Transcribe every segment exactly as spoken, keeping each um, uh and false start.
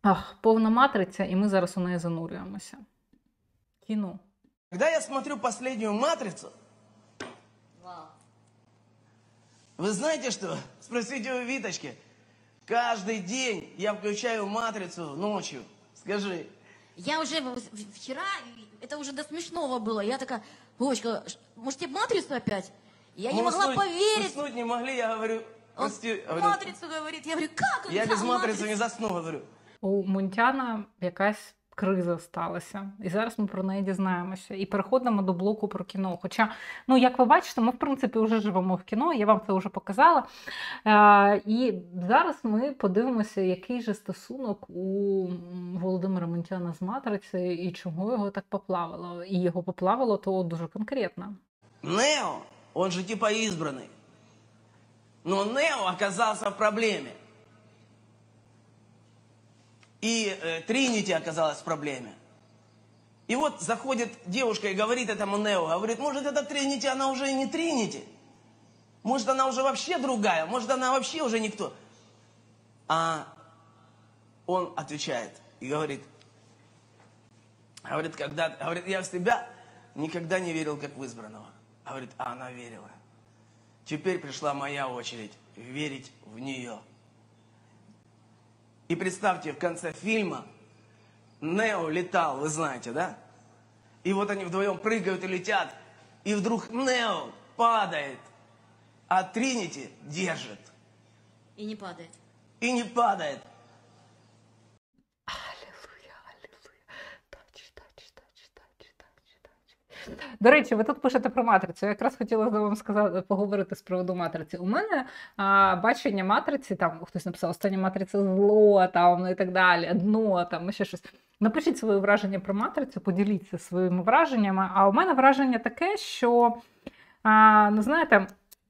Ах, повна матриця, і ми зараз у неї занурюємося. Кіно. Когда я смотрю последнюю «Матрицу», вы знаете что? Спросите у Виточки. Каждый день я включаю «Матрицу» ночью. Скажи. Я уже в- в- вчера, это уже до смешного было. Я такая, Вовочка, ш- может тебе «Матрицу» опять? Я не Мы могла уснуть- поверить. Уснуть не могли, я говорю, Он прости. говорю, «Матрицу» говорит. Я говорю, как он? я Да, без «Матрицы» «Матрицу». не засну, говорю. У Мунтяна якась криза сталася. І зараз ми про неї дізнаємося. І переходимо до блоку про кіно. Хоча, ну, як ви бачите, ми, в принципі, вже живемо в кіно, я вам це вже показала. Е, і зараз ми подивимося, який же стосунок у Володимира Мунтяна з «Матрицею» і чого його так поплавило. І його поплавило то дуже конкретно. Нео, он же типа избранный. Но Нео оказался в проблеме. И э, Тринити оказалась в проблеме. И вот заходит девушка и говорит этому Нео, говорит, может, эта Тринити, она уже и не Тринити. Может, она уже вообще другая, может, она вообще уже никто. А он отвечает и говорит, говорит, когда, говорит, я в себя никогда не верил, как в избранного. Говорит, а она верила. Теперь пришла моя очередь верить в нее. И представьте, в конце фильма Нео летал, вы знаете, да? И вот они вдвоем прыгают и летят, и вдруг Нео падает, а Тринити держит. И не падает. И не падает. Алілуя, алілуя. Тач, тач, тач, тач, тач, тач. До речі, ви тут пишете про «Матрицю». Я якраз хотіла вам сказати, поговорити з приводу «Матриці». У мене а, бачення «Матриці», там хтось написав «Остання матриця зло», там, і так далі, дно, там, ще щось. Напишіть свої враження про «Матрицю», поділіться своїми враженнями. А у мене враження таке, що, а, ну, знаєте,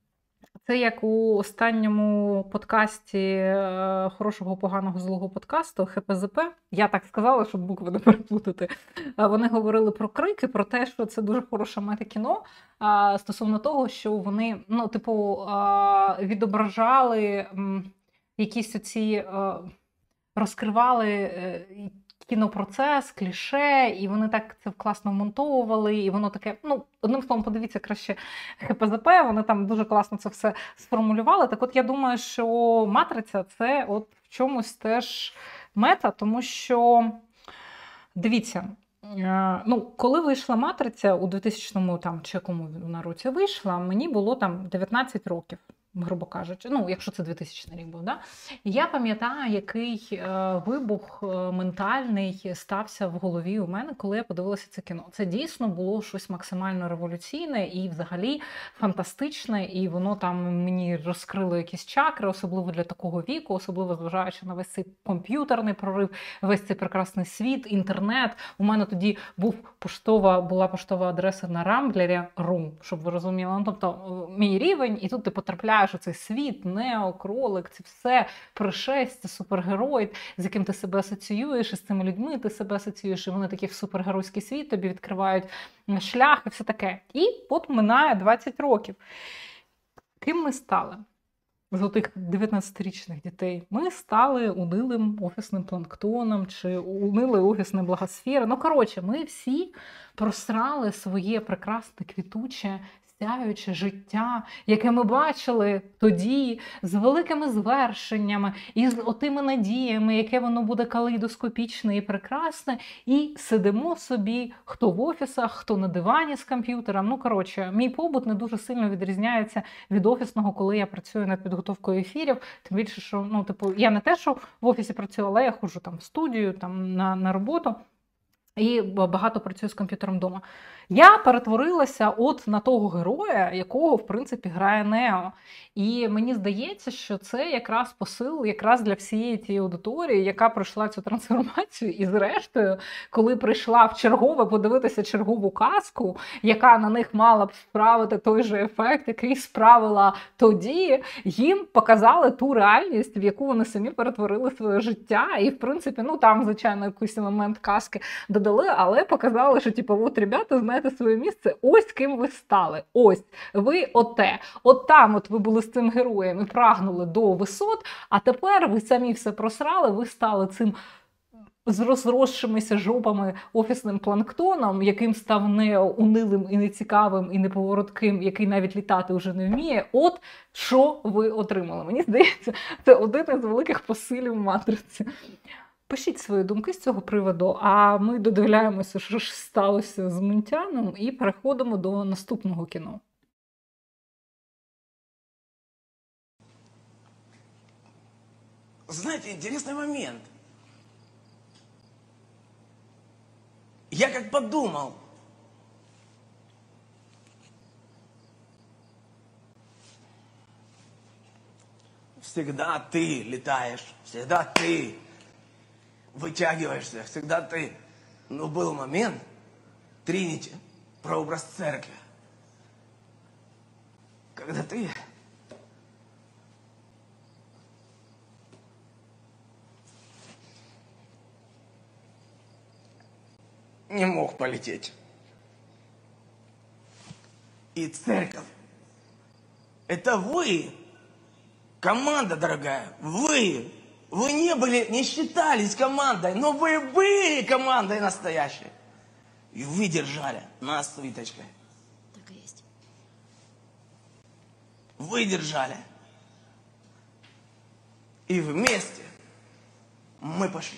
це як у останньому подкасті е, хорошого, поганого, злого подкасту Х П З П. Я так сказала, щоб букви не переплутати. Е, Вони говорили про крики, про те, що це дуже хороше метакіно, е, стосовно того, що вони, ну, типу, е, відображали м, якісь оці, е, розкривали е, кінопроцес, кліше, і вони так це класно вмонтовували, і воно таке, ну, одним словом, подивіться краще Х П З П, вони там дуже класно це все сформулювали. Так от я думаю, що «Матриця» – це от в чомусь теж мета, тому що, дивіться, е, ну, коли вийшла «Матриця» у двохтисячному там, чи якому вона році вийшла, мені було там дев'ятнадцять років. Грубо кажучи, ну, якщо це двохтисячний рік був, да? І я пам'ятаю, який е, вибух е, ментальний стався в голові у мене, коли я подивилася це кіно. Це дійсно було щось максимально революційне і взагалі фантастичне, і воно там мені розкрило якісь чакри, особливо для такого віку, особливо зважаючи на весь цей комп'ютерний прорив, весь цей прекрасний світ, інтернет. У мене тоді був поштова, була поштова адреса на Рамблері, Ру, щоб ви розуміли. Ну, тобто, мій рівень, і тут ти потрапляєш у цей світ, Нео, кролик, це все, пришестя, супергерой, з яким ти себе асоціюєш, і з цими людьми ти себе асоціюєш, і вони такі в супергеройський світ тобі відкривають шлях і все таке. І от минає двадцять років. Ким ми стали? З тих дев'ятнадцятирічних дітей. Ми стали унилим офісним планктоном, чи унилою офісною благосферою. Ну, коротше, ми всі просрали своє прекрасне, квітуче, сяюче життя, яке ми бачили тоді, з великими звершеннями, і з отими надіями, яке воно буде калейдоскопічне і прекрасне, і сидимо собі, хто в офісах, хто на дивані з комп'ютером. Ну, коротше, мій побут не дуже сильно відрізняється від офісного, коли я працюю над підготовкою ефірів. Тим більше, що, ну, типу, я не те, що в офісі працюю, але я ходжу там в студію, там на, на роботу. І багато працюю з комп'ютером вдома. Я перетворилася от на того героя, якого, в принципі, грає Нео. І мені здається, що це якраз посил якраз для всієї тієї аудиторії, яка пройшла цю трансформацію. І зрештою, коли прийшла в чергове подивитися чергову казку, яка на них мала б справити той же ефект, який справила тоді, їм показали ту реальність, в яку вони самі перетворили своє життя. І, в принципі, ну там, звичайно, якийсь момент казки додали, але показали, що, типу, от, ребята, знаєте своє місце, ось ким ви стали, ось, ви оте, от там от ви були з цим героєм і прагнули до висот, а тепер ви самі все просрали, ви стали цим з розросшимися жопами офісним планктоном, яким став не унилим і нецікавим, і неповоротким, який навіть літати вже не вміє, от що ви отримали. Мені здається, це один із великих посилів матриці. Пишіть свої думки з цього приводу, а ми додивляємося, що ж сталося з Мунтяном, і переходимо до наступного кіно. Знаете, интересный момент. Я как подумал. Всегда ты летаешь, всегда ты вытягиваешься, всегда ты. Но был момент, Тринити, прообраз церкви, когда ты не мог полететь. И церковь. Это вы, команда дорогая, вы. Вы не были, не считались командой, но вы были командой настоящей. И вы держали нас с Виточкой. Так и есть. Вы держали. И вместе мы пошли.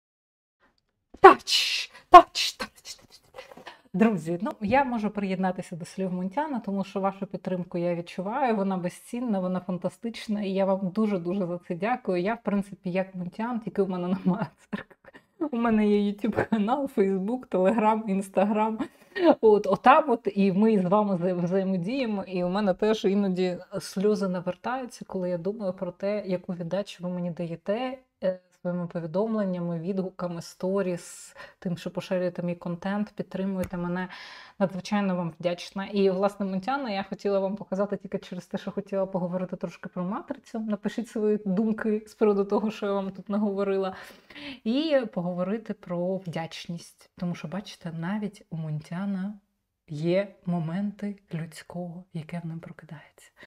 Тач, тач, тач, тач. Друзі, ну я можу приєднатися до слів Мунтяна, тому що вашу підтримку я відчуваю, вона безцінна, вона фантастична, і я вам дуже-дуже за це дякую. Я, в принципі, як Мунтян, тільки у мене немає церкви. У мене є YouTube канал, Facebook, Telegram, Instagram. От, отам от, і ми з вами вза- взаємодіємо, і у мене теж іноді сльози навертаються, коли я думаю про те, яку віддачу ви мені даєте е, своїми повідомленнями, відгуками, сторіс, тим, що поширюєте мій контент, підтримуєте мене. Надзвичайно вам вдячна. І, власне, Мунтяна я хотіла вам показати тільки через те, що хотіла поговорити трошки про матрицю. Напишіть свої думки з приводу того, що я вам тут наговорила. І поговорити про вдячність. Тому що, бачите, навіть у Мунтяна є моменти людського, яке в ним прокидається.